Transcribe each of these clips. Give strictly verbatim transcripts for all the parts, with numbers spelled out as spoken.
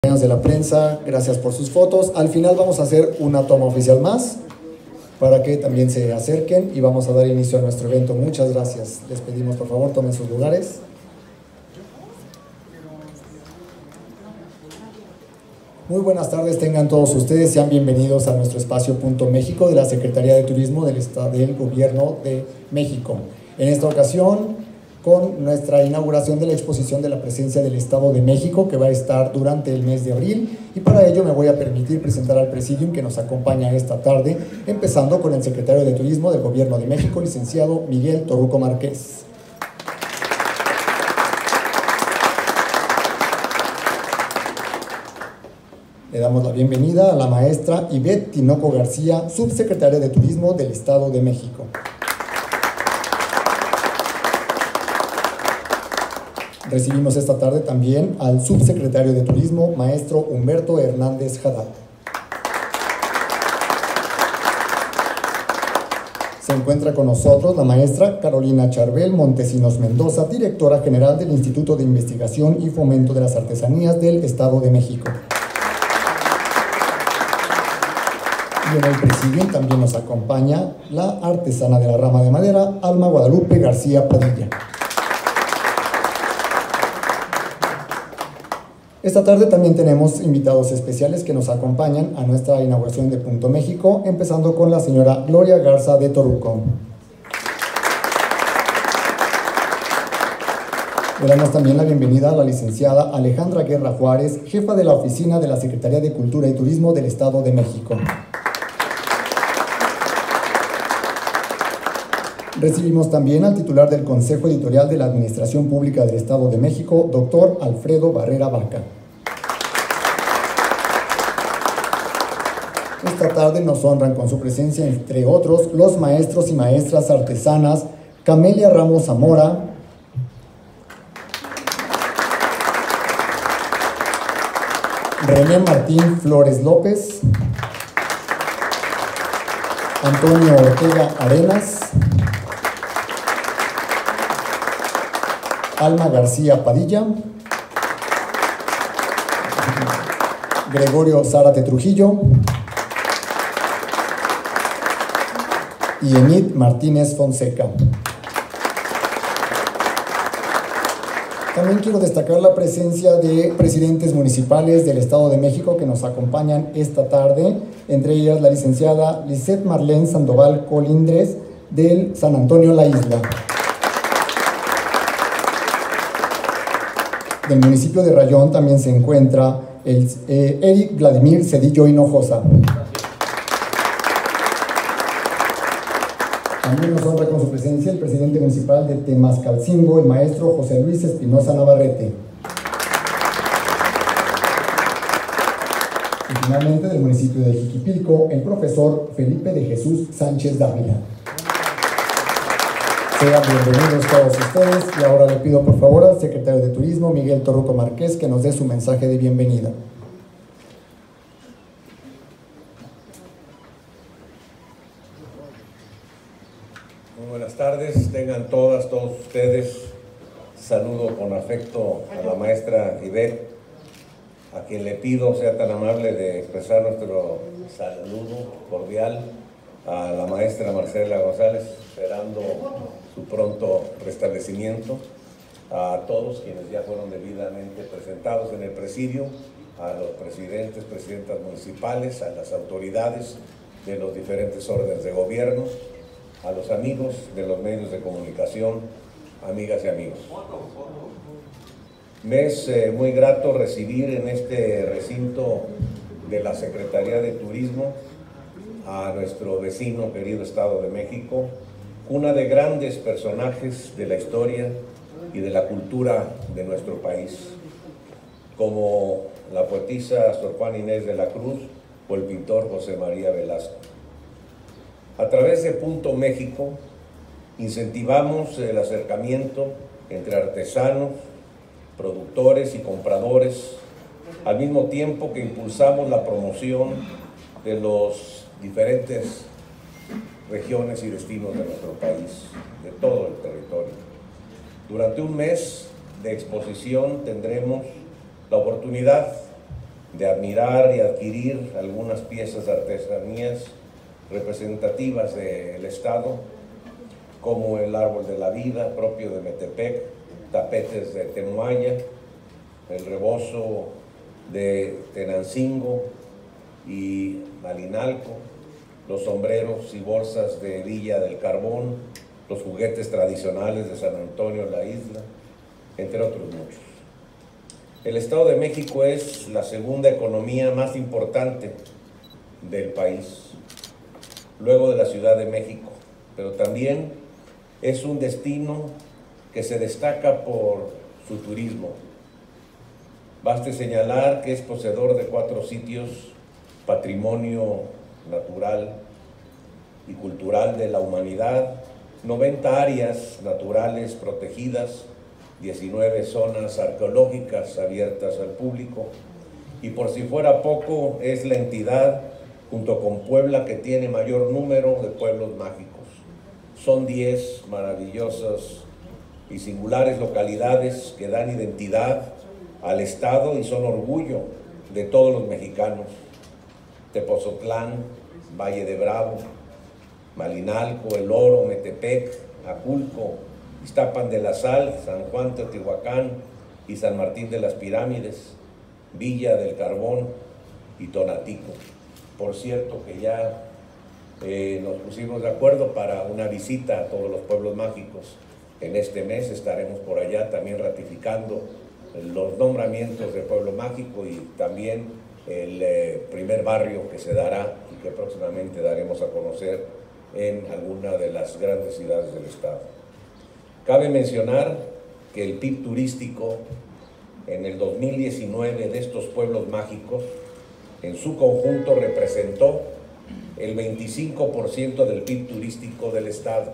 De la prensa, gracias por sus fotos. Al final vamos a hacer una toma oficial más para que también se acerquen y vamos a dar inicio a nuestro evento. Muchas gracias. Les pedimos por favor tomen sus lugares. Muy buenas tardes, tengan todos ustedes, sean bienvenidos a nuestro espacio Punto México de la Secretaría de Turismo del, Estado, del Gobierno de México. En esta ocasión, con nuestra inauguración de la exposición de la presencia del Estado de México, que va a estar durante el mes de abril, y para ello me voy a permitir presentar al Presidium que nos acompaña esta tarde, empezando con el Secretario de Turismo del Gobierno de México, licenciado Miguel Torruco Márquez. Le damos la bienvenida a la maestra Ivette Tinoco García, subsecretaria de Turismo del Estado de México. Recibimos esta tarde también al subsecretario de Turismo, maestro Humberto Hernández Haddad. Se encuentra con nosotros la maestra Carolina Charbel Montesinos Mendoza, directora general del Instituto de Investigación y Fomento de las Artesanías del Estado de México. Y en el presidium también nos acompaña la artesana de la rama de madera, Alma Guadalupe García Padilla. Esta tarde también tenemos invitados especiales que nos acompañan a nuestra inauguración de Punto México, empezando con la señora Gloria Garza de Torruco. Le damos también la bienvenida a la licenciada Alejandra Guerra Juárez, jefa de la oficina de la Secretaría de Cultura y Turismo del Estado de México. Recibimos también al titular del Consejo Editorial de la Administración Pública del Estado de México, doctor Alfredo Barrera Vaca. Esta tarde nos honran con su presencia, entre otros, los maestros y maestras artesanas Camelia Ramos Zamora, René Martín Flores López, Antonio Ortega Arenas, Alma García Padilla, Gregorio Zárate Trujillo y Enid Martínez Fonseca. También quiero destacar la presencia de presidentes municipales del Estado de México que nos acompañan esta tarde, entre ellas la licenciada Lisette Marlene Sandoval Colindres del San Antonio La Isla. Del municipio de Rayón también se encuentra el eh, Eric Vladimir Cedillo Hinojosa. También nos honra con su presencia el presidente municipal de Temascalcingo, el maestro José Luis Espinosa Navarrete. Y finalmente del municipio de Jiquipilco, el profesor Felipe de Jesús Sánchez Dávila. Sean bienvenidos todos ustedes y ahora le pido por favor al secretario de Turismo, Miguel Torruco Márquez, que nos dé su mensaje de bienvenida. Muy buenas tardes, tengan todas, todos ustedes. Saludo con afecto a la maestra Ivette, a quien le pido sea tan amable de expresar nuestro saludo cordial a la maestra Marcela González, esperando su pronto restablecimiento, a todos quienes ya fueron debidamente presentados en el presidio, a los presidentes, presidentas municipales, a las autoridades de los diferentes órdenes de gobierno, a los amigos de los medios de comunicación, amigas y amigos. Me es eh, muy grato recibir en este recinto de la Secretaría de Turismo a nuestro vecino querido Estado de México, una de grandes personajes de la historia y de la cultura de nuestro país, como la poetisa Sor Juana Inés de la Cruz o el pintor José María Velasco. A través de Punto México incentivamos el acercamiento entre artesanos, productores y compradores, al mismo tiempo que impulsamos la promoción de los diferentes regiones y destinos de nuestro país, de todo el territorio. Durante un mes de exposición tendremos la oportunidad de admirar y adquirir algunas piezas de artesanías representativas del estado, como el árbol de la vida propio de Metepec, tapetes de Temuaya, el rebozo de Tenancingo y Malinalco, los sombreros y bolsas de Villa del Carbón, los juguetes tradicionales de San Antonio la Isla, entre otros muchos. El Estado de México es la segunda economía más importante del país, luego de la Ciudad de México, pero también es un destino que se destaca por su turismo. Baste señalar que es poseedor de cuatro sitios patrimonio natural y cultural de la humanidad, noventa áreas naturales protegidas, diecinueve zonas arqueológicas abiertas al público, y por si fuera poco, es la entidad, junto con Puebla, que tiene mayor número de pueblos mágicos. Son diez maravillosas y singulares localidades que dan identidad al Estado y son orgullo de todos los mexicanos. Tepozotlán, Valle de Bravo, Malinalco, El Oro, Metepec, Aculco, Iztapan de la Sal, San Juan Teotihuacán y San Martín de las Pirámides, Villa del Carbón y Tonatico. Por cierto que ya eh, nos pusimos de acuerdo para una visita a todos los pueblos mágicos. En este mes estaremos por allá también ratificando los nombramientos de pueblo mágico y también el eh, primer barrio que se dará y que próximamente daremos a conocer en alguna de las grandes ciudades del estado. Cabe mencionar que el P I B turístico en el dos mil diecinueve de estos pueblos mágicos en su conjunto representó el veinticinco por ciento del P I B turístico del estado.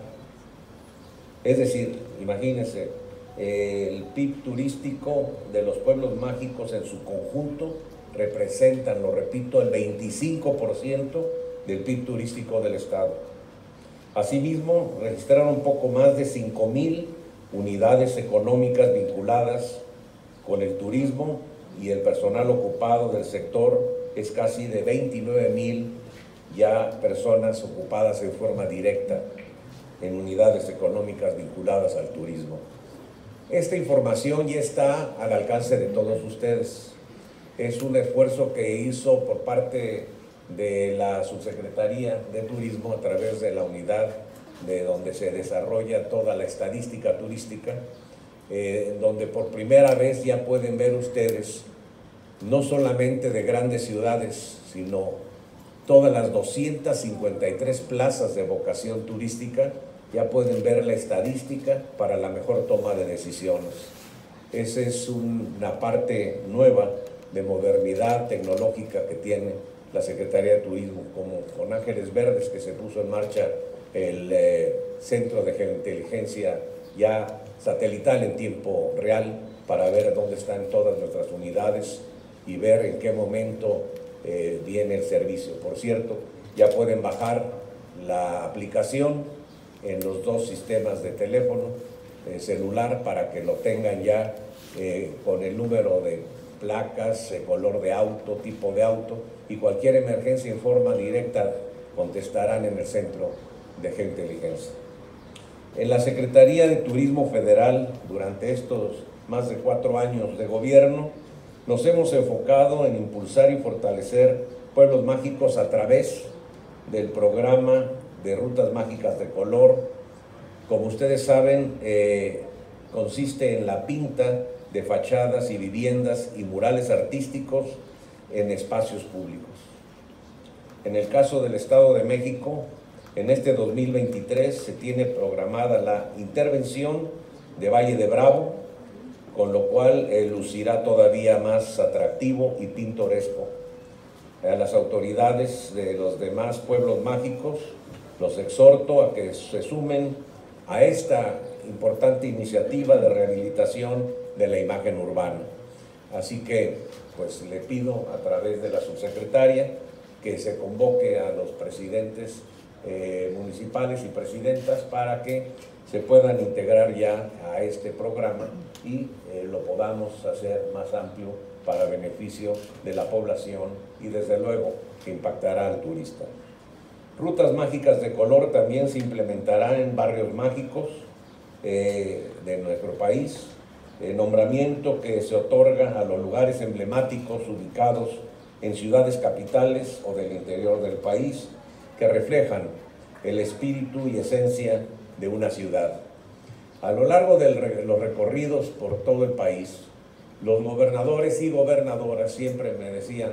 Es decir, imagínense, el P I B turístico de los pueblos mágicos en su conjunto representan, lo repito, el veinticinco por ciento del P I B turístico del estado. Asimismo, registraron un poco más de cinco mil unidades económicas vinculadas con el turismo y el personal ocupado del sector es casi de veintinueve mil ya personas ocupadas en forma directa en unidades económicas vinculadas al turismo. Esta información ya está al alcance de todos ustedes. Es un esfuerzo que hizo por parte de la Subsecretaría de Turismo a través de la unidad de donde se desarrolla toda la estadística turística, eh, donde por primera vez ya pueden ver ustedes no solamente de grandes ciudades, sino todas las doscientas cincuenta y tres plazas de vocación turística, ya pueden ver la estadística para la mejor toma de decisiones. Esa es una parte nueva de modernidad tecnológica que tiene la Secretaría de Turismo, como con Ángeles Verdes, que se puso en marcha el eh, Centro de Geointeligencia ya satelital en tiempo real para ver dónde están todas nuestras unidades y ver en qué momento eh, viene el servicio. Por cierto, ya pueden bajar la aplicación en los dos sistemas de teléfono eh, celular para que lo tengan ya eh, con el número de placas, eh, color de auto, tipo de auto, y cualquier emergencia en forma directa contestarán en el Centro de Geointeligencia. En la Secretaría de Turismo Federal, durante estos más de cuatro años de gobierno, nos hemos enfocado en impulsar y fortalecer pueblos mágicos a través del programa de Rutas Mágicas de Color. Como ustedes saben, eh, consiste en la pinta de fachadas y viviendas y murales artísticos en espacios públicos. En el caso del Estado de México, en este dos mil veintitrés se tiene programada la intervención de Valle de Bravo, con lo cual eh, lucirá todavía más atractivo y pintoresco. A las autoridades de los demás pueblos mágicos los exhorto a que se sumen a esta importante iniciativa de rehabilitación de la imagen urbana. Así que, pues le pido a través de la subsecretaria que se convoque a los presidentes eh, municipales y presidentas para que se puedan integrar ya a este programa y eh, lo podamos hacer más amplio para beneficio de la población y desde luego que impactará al turista. Rutas mágicas de color también se implementarán en barrios mágicos eh, de nuestro país, eh, nombramiento que se otorga a los lugares emblemáticos ubicados en ciudades capitales o del interior del país que reflejan el espíritu y esencia de una ciudad. A lo largo de los recorridos por todo el país, los gobernadores y gobernadoras siempre me decían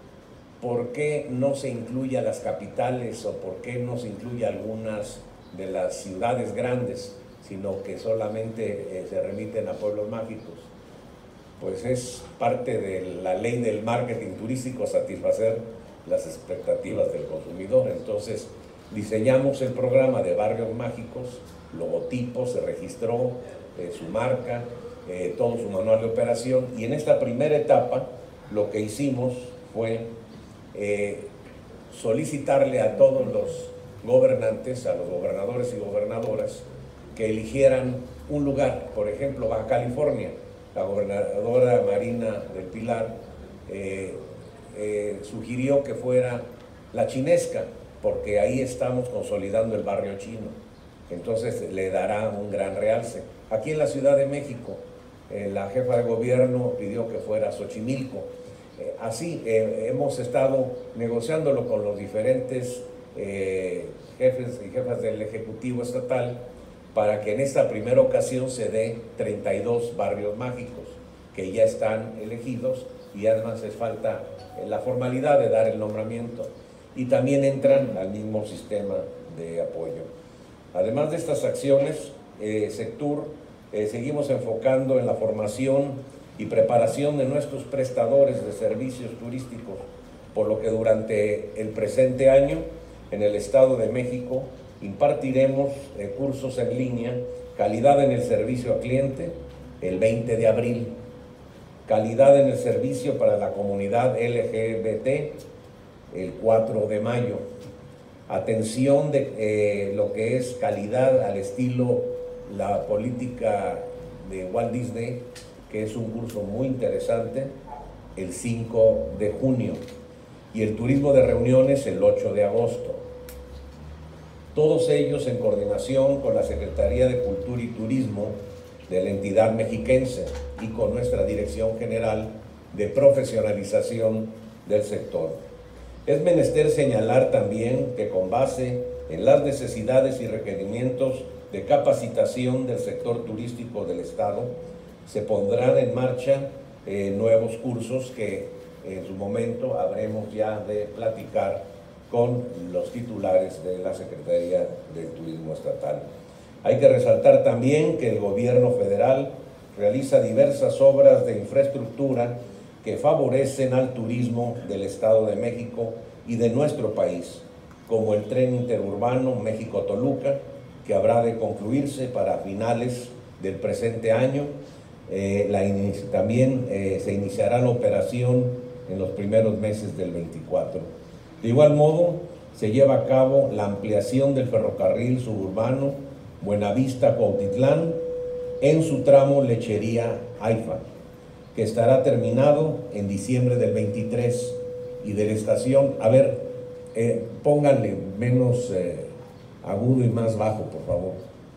por qué no se incluye a las capitales o por qué no se incluye a algunas de las ciudades grandes, sino que solamente eh, se remiten a pueblos mágicos. Pues es parte de la ley del marketing turístico satisfacer las expectativas del consumidor. Entonces diseñamos el programa de barrios mágicos, logotipo, se registró eh, su marca, eh, todo su manual de operación, y en esta primera etapa lo que hicimos fue eh, solicitarle a todos los gobernantes, a los gobernadores y gobernadoras, que eligieran un lugar. Por ejemplo, Baja California, la gobernadora Marina del Pilar eh, eh, sugirió que fuera La Chinesca, porque ahí estamos consolidando el barrio chino, entonces le dará un gran realce. Aquí en la Ciudad de México, eh, la jefa de gobierno pidió que fuera Xochimilco. Eh, así eh, hemos estado negociándolo con los diferentes eh, jefes y jefas del Ejecutivo Estatal para que en esta primera ocasión se dé treinta y dos barrios mágicos que ya están elegidos, y además es falta la formalidad de dar el nombramiento, y también entran al mismo sistema de apoyo. Además de estas acciones, eh, Sectur, eh, seguimos enfocando en la formación y preparación de nuestros prestadores de servicios turísticos, por lo que durante el presente año en el Estado de México impartiremos eh, cursos en línea, calidad en el servicio al cliente, el veinte de abril, calidad en el servicio para la comunidad L G B T, el cuatro de mayo, atención de eh, lo que es calidad al estilo la política de Walt Disney, que es un curso muy interesante, el cinco de junio, y el turismo de reuniones el ocho de agosto. Todos ellos en coordinación con la Secretaría de Cultura y Turismo de la entidad mexiquense y con nuestra Dirección General de Profesionalización del sector. Es menester señalar también que con base en las necesidades y requerimientos de capacitación del sector turístico del Estado, se pondrán en marcha eh, nuevos cursos que en su momento habremos ya de platicar con los titulares de la Secretaría del Turismo Estatal. Hay que resaltar también que el gobierno federal realiza diversas obras de infraestructura que favorecen al turismo del Estado de México y de nuestro país, como el tren interurbano México-Toluca, que habrá de concluirse para finales del presente año. Eh, la también eh, se iniciará la operación en los primeros meses del veinticuatro. De igual modo, se lleva a cabo la ampliación del ferrocarril suburbano Buenavista-Cuautitlán en su tramo Lechería-Haifa, que estará terminado en diciembre del veintitrés, y de la estación, a ver, eh, pónganle menos eh, agudo y más bajo, por favor,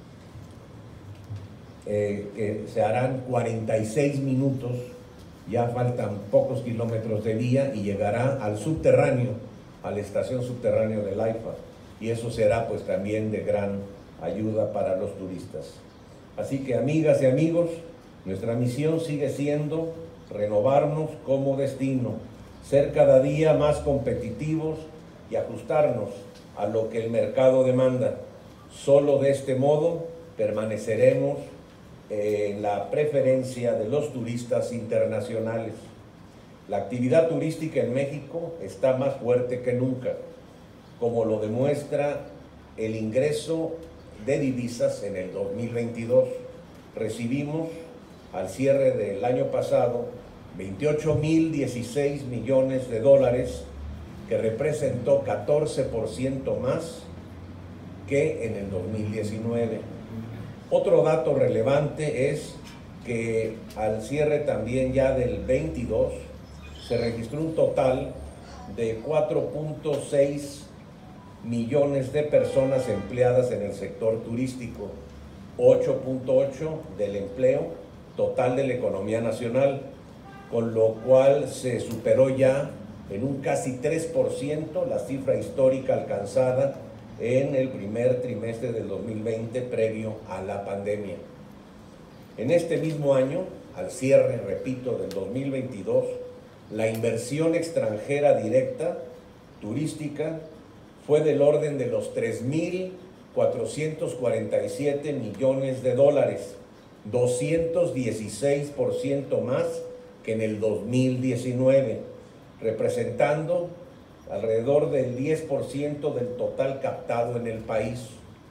eh, que se harán cuarenta y seis minutos, ya faltan pocos kilómetros de vía y llegará al subterráneo, a la estación subterránea del Haifa, y eso será pues también de gran ayuda para los turistas. Así que, amigas y amigos, nuestra misión sigue siendo renovarnos como destino, ser cada día más competitivos y ajustarnos a lo que el mercado demanda. Solo de este modo permaneceremos en la preferencia de los turistas internacionales. La actividad turística en México está más fuerte que nunca, como lo demuestra el ingreso de divisas en el dos mil veintidós. Recibimos al cierre del año pasado veintiocho mil dieciséis millones de dólares, que representó catorce por ciento más que en el dos mil diecinueve. Otro dato relevante es que al cierre también ya del veintidós se registró un total de cuatro punto seis millones de personas empleadas en el sector turístico, ocho punto ocho del empleo total de la economía nacional, con lo cual se superó ya en un casi tres por ciento la cifra histórica alcanzada en el primer trimestre del dos mil veinte previo a la pandemia. En este mismo año, al cierre, repito, del dos mil veintidós, la inversión extranjera directa turística fue del orden de los tres mil cuatrocientos cuarenta y siete millones de dólares, doscientos dieciséis por ciento más que en el dos mil diecinueve, representando alrededor del diez por ciento del total captado en el país.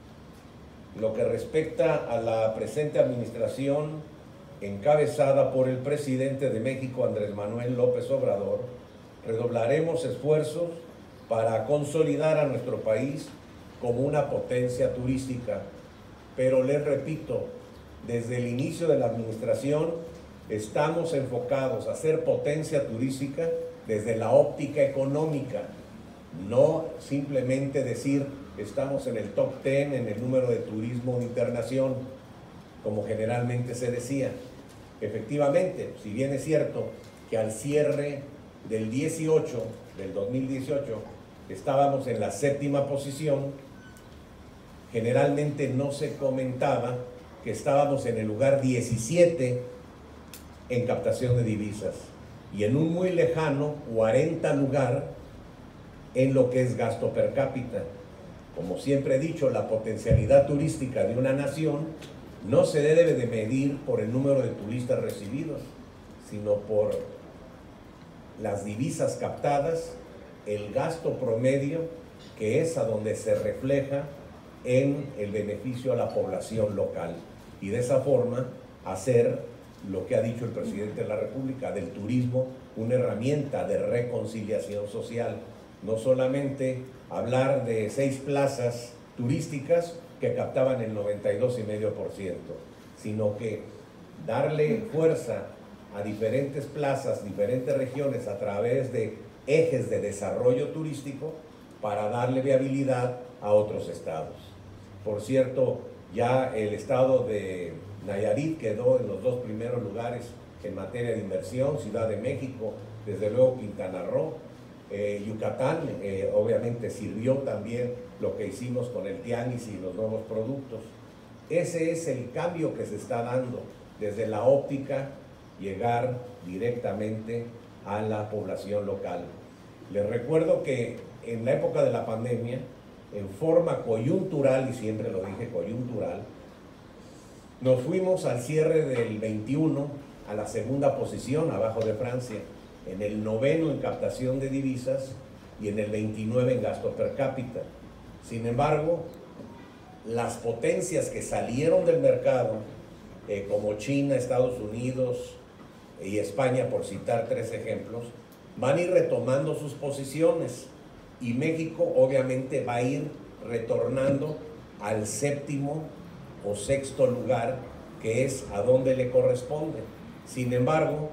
Lo que respecta a la presente administración, encabezada por el presidente de México, Andrés Manuel López Obrador, redoblaremos esfuerzos para consolidar a nuestro país como una potencia turística. Pero les repito, desde el inicio de la administración estamos enfocados a ser potencia turística desde la óptica económica, no simplemente decir estamos en el top diez en el número de turismo de internación, como generalmente se decía. Efectivamente, si bien es cierto que al cierre del dieciocho, del dos mil dieciocho, estábamos en la séptima posición, generalmente no se comentaba que estábamos en el lugar diecisiete en captación de divisas y en un muy lejano cuarenta lugar en lo que es gasto per cápita. Como siempre he dicho, la potencialidad turística de una nación no se debe de medir por el número de turistas recibidos, sino por las divisas captadas, el gasto promedio, que es a donde se refleja en el beneficio a la población local. Y de esa forma hacer lo que ha dicho el presidente de la República, del turismo una herramienta de reconciliación social. No solamente hablar de seis plazas turísticas que captaban el noventa y dos coma cinco por ciento, sino que darle fuerza a diferentes plazas, diferentes regiones a través de ejes de desarrollo turístico para darle viabilidad a otros estados. Por cierto, ya el estado de Nayarit quedó en los dos primeros lugares en materia de inversión, Ciudad de México, desde luego Quintana Roo, eh, Yucatán, eh, obviamente sirvió también lo que hicimos con el tianguis y los nuevos productos. Ese es el cambio que se está dando desde la óptica, llegar directamente a la población local. Les recuerdo que en la época de la pandemia, en forma coyuntural, y siempre lo dije coyuntural, nos fuimos al cierre del veintiuno a la segunda posición, abajo de Francia, en el noveno en captación de divisas y en el veintinueve en gasto per cápita. Sin embargo, las potencias que salieron del mercado, eh, como China, Estados Unidos y España, por citar tres ejemplos, van a ir retomando sus posiciones y México obviamente va a ir retornando al séptimo o sexto lugar, que es a donde le corresponde. Sin embargo,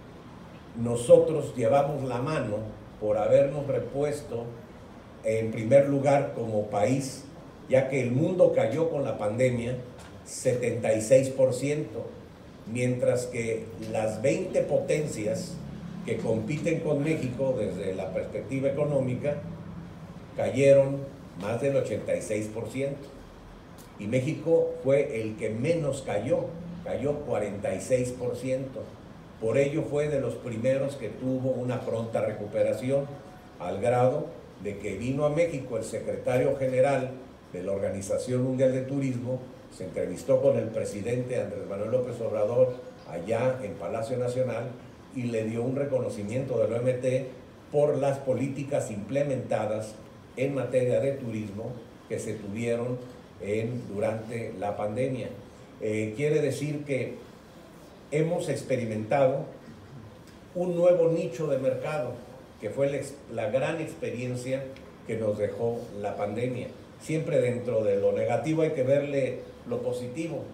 nosotros llevamos la mano por habernos repuesto en primer lugar como país, ya que el mundo cayó con la pandemia setenta y seis por ciento, mientras que las veinte potencias que compiten con México desde la perspectiva económica cayeron más del ochenta y seis por ciento. Y México fue el que menos cayó, cayó cuarenta y seis por ciento. Por ello fue de los primeros que tuvo una pronta recuperación, al grado de que vino a México el secretario general de la Organización Mundial de Turismo, se entrevistó con el presidente Andrés Manuel López Obrador allá en Palacio Nacional y le dio un reconocimiento del O M T por las políticas implementadas en materia de turismo que se tuvieron en, durante la pandemia. Eh, quiere decir que hemos experimentado un nuevo nicho de mercado, que fue la, la gran experiencia que nos dejó la pandemia. Siempre dentro de lo negativo hay que verle lo positivo.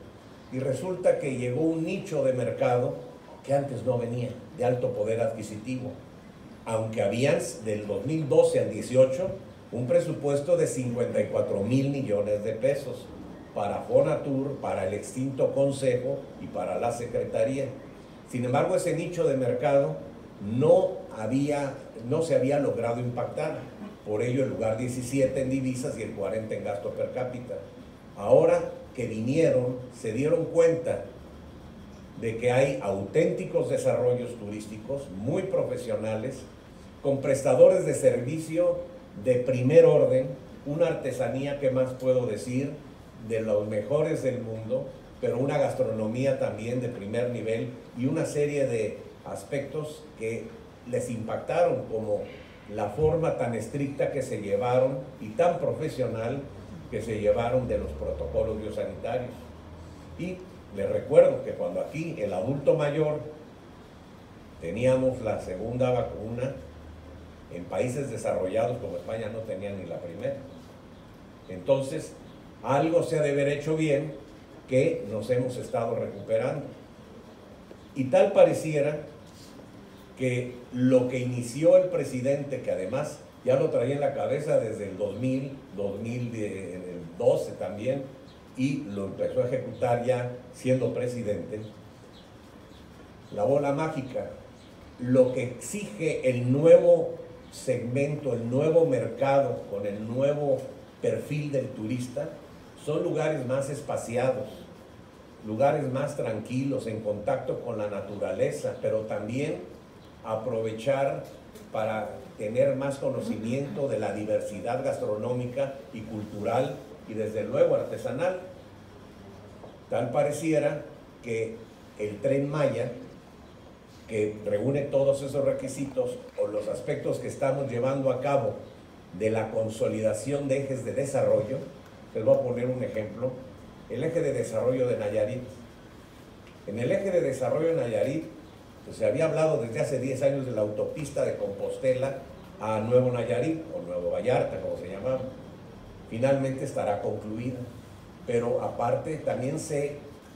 y resulta que llegó un nicho de mercado que antes no venía, de alto poder adquisitivo, aunque habían del dos mil doce al dieciocho un presupuesto de cincuenta y cuatro mil millones de pesos para Fonatur, para el extinto Consejo y para la Secretaría. Sin embargo, ese nicho de mercado no, había, no se había logrado impactar, por ello el lugar diecisiete en divisas y el cuarenta en gasto per cápita. Ahora que vinieron, se dieron cuenta de que hay auténticos desarrollos turísticos muy profesionales, con prestadores de servicio de primer orden, una artesanía, que más puedo decir, de los mejores del mundo, pero una gastronomía también de primer nivel y una serie de aspectos que les impactaron, como la forma tan estricta que se llevaron y tan profesional que se llevaron de los protocolos biosanitarios. Y les recuerdo que cuando aquí el adulto mayor teníamos la segunda vacuna, en países desarrollados como España no tenían ni la primera. Entonces, algo se ha de haber hecho bien, que nos hemos estado recuperando. Y tal pareciera que lo que inició el presidente, que además ya lo traía en la cabeza desde el dos mil, dos mil doce también, y lo empezó a ejecutar ya siendo presidente, la bola mágica, lo que exige el nuevo segmento, el nuevo mercado, con el nuevo perfil del turista, son lugares más espaciados, lugares más tranquilos, en contacto con la naturaleza, pero también aprovechar para tener más conocimiento de la diversidad gastronómica y cultural y desde luego artesanal. Tal pareciera que el Tren Maya, que reúne todos esos requisitos o los aspectos que estamos llevando a cabo de la consolidación de ejes de desarrollo, les voy a poner un ejemplo, el eje de desarrollo de Nayarit. En el eje de desarrollo de Nayarit, pues, se había hablado desde hace diez años de la autopista de Compostela a Nuevo Nayarit, o Nuevo Vallarta, como se llamaba. Finalmente estará concluida, pero aparte también se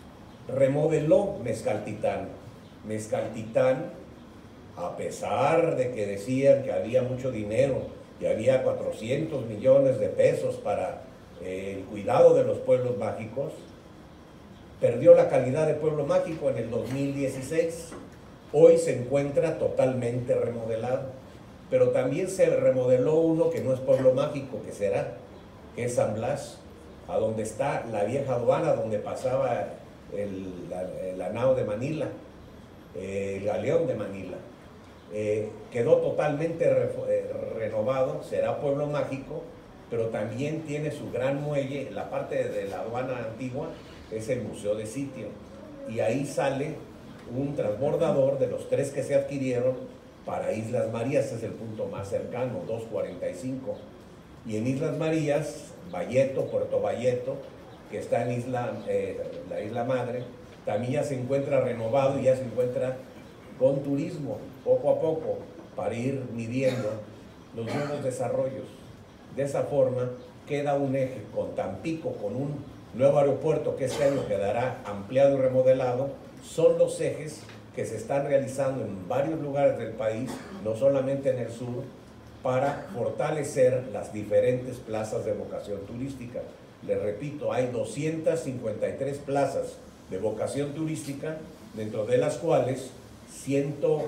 remodeló Mezcaltitán. Mezcaltitán, a pesar de que decían que había mucho dinero y había cuatrocientos millones de pesos para eh, el cuidado de los pueblos mágicos, perdió la calidad de pueblo mágico en el dos mil dieciséis. Hoy se encuentra totalmente remodelado, pero también se remodeló uno que no es pueblo mágico, que será, que es San Blas, a donde está la vieja aduana, donde pasaba el, la, la nao de Manila, eh, el galeón de Manila. Eh, quedó totalmente re, eh, renovado, será pueblo mágico, pero también tiene su gran muelle. La parte de la aduana antigua es el Museo de Sitio, y ahí sale un transbordador de los tres que se adquirieron para Islas Marías, es el punto más cercano, dos cuarenta y cinco. Y en Islas Marías, Valleto, Puerto Valleto, que está en isla, eh, la isla madre, también ya se encuentra renovado y ya se encuentra con turismo, poco a poco, para ir midiendo los nuevos desarrollos. De esa forma queda un eje con Tampico, con un nuevo aeropuerto que este año quedará ampliado y remodelado. Son los ejes que se están realizando en varios lugares del país, no solamente en el sur, para fortalecer las diferentes plazas de vocación turística. Les repito, hay doscientas cincuenta y tres plazas de vocación turística, dentro de las cuales ciento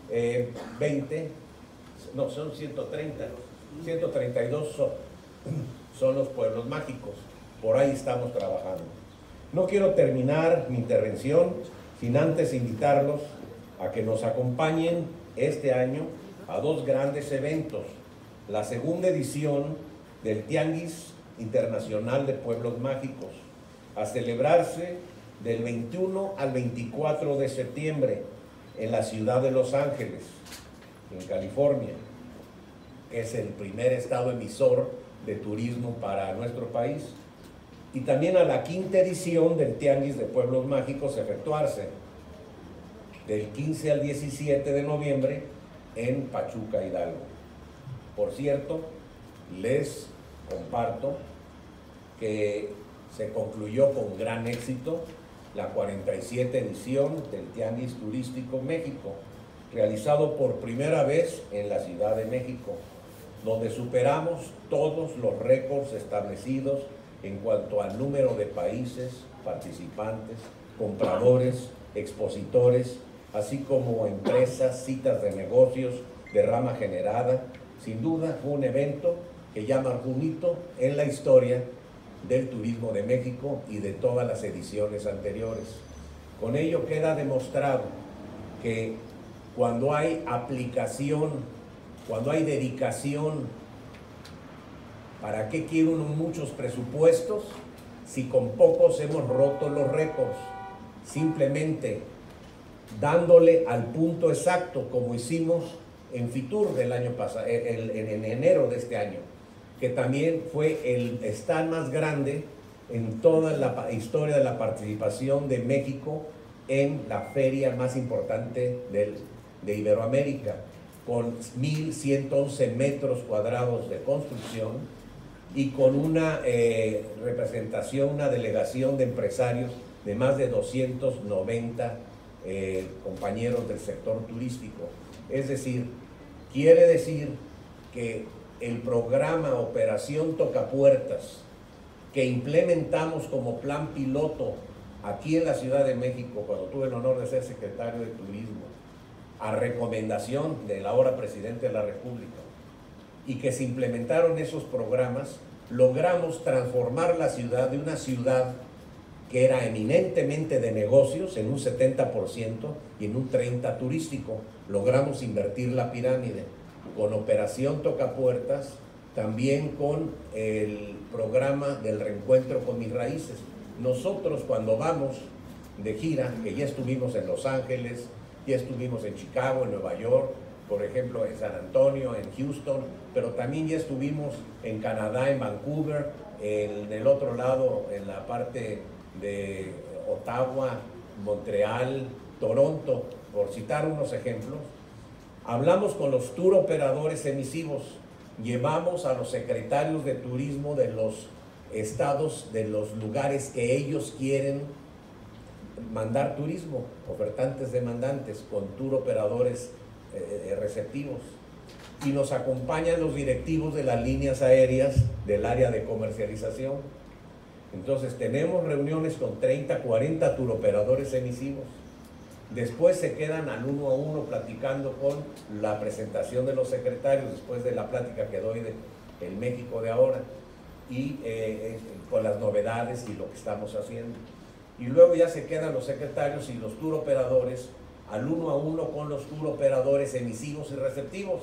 veinte, no, son ciento treinta, ciento treinta y dos son, son los pueblos mágicos. Por ahí estamos trabajando. No quiero terminar mi intervención sin antes invitarlos a que nos acompañen este año a dos grandes eventos. La segunda edición del Tianguis Internacional de Pueblos Mágicos, a celebrarse del veintiuno al veinticuatro de septiembre en la ciudad de Los Ángeles, en California, que es el primer estado emisor de turismo para nuestro país. Y también a la quinta edición del Tianguis de Pueblos Mágicos, efectuarse del quince al diecisiete de noviembre en Pachuca, Hidalgo. Por cierto, les comparto que se concluyó con gran éxito la cuarenta y siete edición del Tianguis Turístico México, realizado por primera vez en la Ciudad de México, donde superamos todos los récords establecidos en cuanto al número de países, participantes, compradores, expositores, así como empresas, citas de negocios, derrama generada. Sin duda fue un evento que ya marcó un hito en la historia del turismo de México y de todas las ediciones anteriores. Con ello queda demostrado que cuando hay aplicación, cuando hay dedicación, ¿para qué quiere uno muchos presupuestos si con pocos hemos roto los récords? Simplemente dándole al punto exacto, como hicimos en Fitur del año pasado, en, en enero de este año, que también fue el stand más grande en toda la historia de la participación de México en la feria más importante del, de Iberoamérica, con mil ciento once metros cuadrados de construcción y con una eh, representación, una delegación de empresarios de más de doscientos noventa eh, compañeros del sector turístico. Es decir, quiere decir que el programa Operación Tocapuertas, que implementamos como plan piloto aquí en la Ciudad de México, cuando tuve el honor de ser secretario de Turismo, a recomendación del ahora presidente de la República, y que se implementaron esos programas, logramos transformar la ciudad de una ciudad que era eminentemente de negocios en un setenta por ciento y en un treinta por ciento turístico. Logramos invertir la pirámide con Operación Tocapuertas, también con el programa del reencuentro con mis raíces. Nosotros cuando vamos de gira, que ya estuvimos en Los Ángeles, ya estuvimos en Chicago, en Nueva York, por ejemplo en San Antonio, en Houston, pero también ya estuvimos en Canadá, en Vancouver, en el otro lado, en la parte de Ottawa, Montreal, Toronto, por citar unos ejemplos. Hablamos con los tour operadores emisivos, llevamos a los secretarios de turismo de los estados, de los lugares que ellos quieren mandar turismo, ofertantes demandantes, con tour operadores eh, receptivos. Y nos acompañan los directivos de las líneas aéreas del área de comercialización. Entonces tenemos reuniones con treinta, cuarenta tour operadores emisivos. Después se quedan al uno a uno platicando con la presentación de los secretarios, después de la plática que doy de el México de ahora, y eh, con las novedades y lo que estamos haciendo. Y luego ya se quedan los secretarios y los tour operadores al uno a uno con los tour operadores emisivos y receptivos.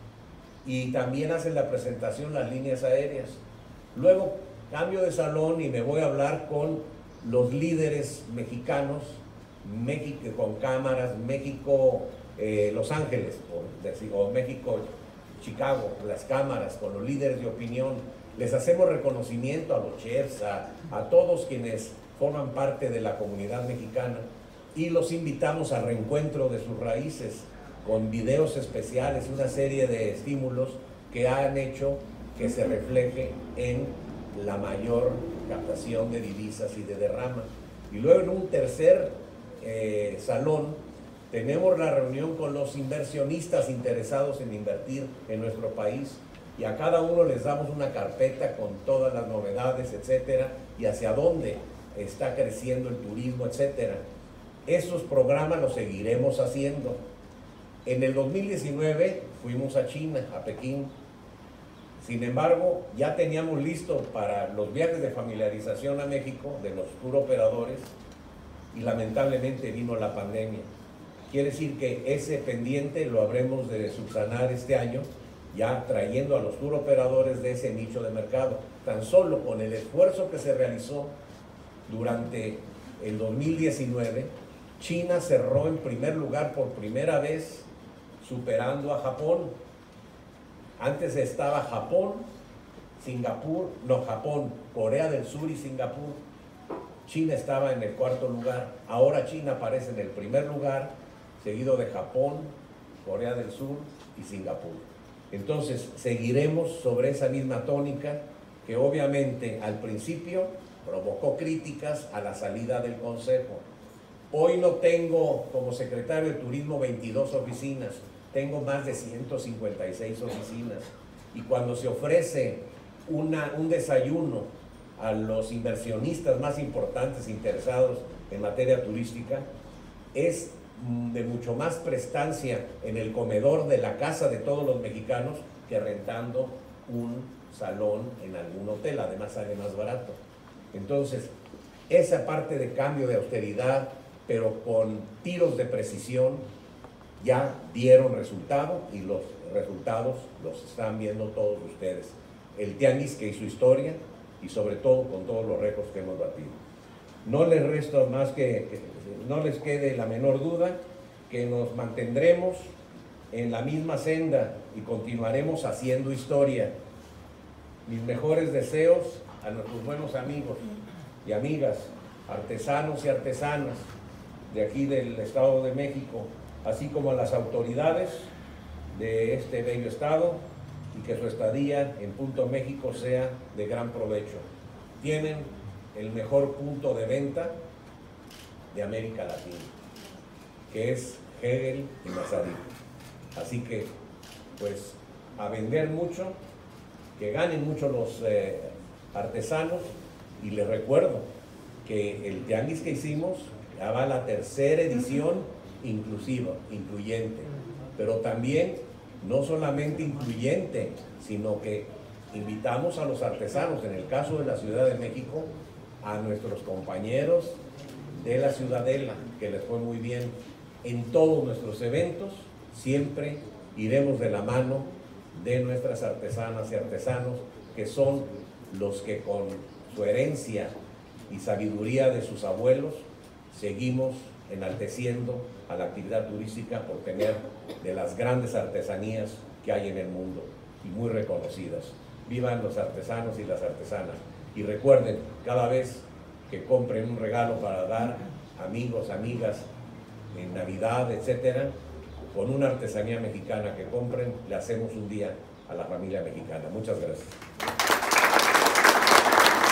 Y también hacen la presentación las líneas aéreas. Luego cambio de salón y me voy a hablar con los líderes mexicanos, México con cámaras, México eh, Los Ángeles, o, decir, o México Chicago, las cámaras, con los líderes de opinión. Les hacemos reconocimiento a los chefs, a, a todos quienes forman parte de la comunidad mexicana, y los invitamos al reencuentro de sus raíces, con videos especiales, una serie de estímulos que han hecho que se refleje en la mayor captación de divisas y de derrama. Y luego en un tercer eh, salón tenemos la reunión con los inversionistas interesados en invertir en nuestro país, y a cada uno les damos una carpeta con todas las novedades, etcétera, y hacia dónde está creciendo el turismo, etcétera. Esos programas los seguiremos haciendo. En el dos mil diecinueve fuimos a China, a Pekín. Sin embargo, ya teníamos listo para los viajes de familiarización a México de los tour operadores, y lamentablemente vino la pandemia. Quiere decir que ese pendiente lo habremos de subsanar este año, ya trayendo a los tour operadores de ese nicho de mercado. Tan solo con el esfuerzo que se realizó durante el dos mil diecinueve, China cerró en primer lugar por primera vez, superando a Japón. Antes estaba Japón, Singapur, no, Japón, Corea del Sur y Singapur. China estaba en el cuarto lugar. Ahora China aparece en el primer lugar, seguido de Japón, Corea del Sur y Singapur. Entonces, seguiremos sobre esa misma tónica, que obviamente al principio provocó críticas a la salida del consejo. Hoy no tengo como secretario de Turismo veintidós oficinas, tengo más de ciento cincuenta y seis oficinas. Y cuando se ofrece una, un desayuno a los inversionistas más importantes interesados en materia turística, es de mucho más prestancia en el comedor de la casa de todos los mexicanos que rentando un salón en algún hotel, además sale más barato. Entonces, esa parte de cambio de austeridad, pero con tiros de precisión, ya dieron resultado y los resultados los están viendo todos ustedes. El tianguis que hizo historia y sobre todo con todos los récords que hemos batido. No les resta más que, que no les quede la menor duda que nos mantendremos en la misma senda y continuaremos haciendo historia. Mis mejores deseos a nuestros buenos amigos y amigas, artesanos y artesanas de aquí del Estado de México, así como a las autoridades de este bello estado, y que su estadía en Punto México sea de gran provecho. Tienen el mejor punto de venta de América Latina, que es Hegel y Mazarik. Así que, pues, a vender mucho, que ganen mucho los eh, artesanos, y les recuerdo que el tianguis que hicimos ya va a la tercera edición inclusiva, incluyente, pero también no solamente incluyente, sino que invitamos a los artesanos, en el caso de la Ciudad de México, a nuestros compañeros de la Ciudadela, que les fue muy bien. En todos nuestros eventos siempre iremos de la mano de nuestras artesanas y artesanos, que son los que con su herencia y sabiduría de sus abuelos seguimos enalteciendo a la actividad turística por tener de las grandes artesanías que hay en el mundo y muy reconocidas. Vivan los artesanos y las artesanas. Y recuerden, cada vez que compren un regalo para dar amigos, amigas, en Navidad, etcétera, con una artesanía mexicana que compren, le hacemos un día a la familia mexicana. Muchas gracias.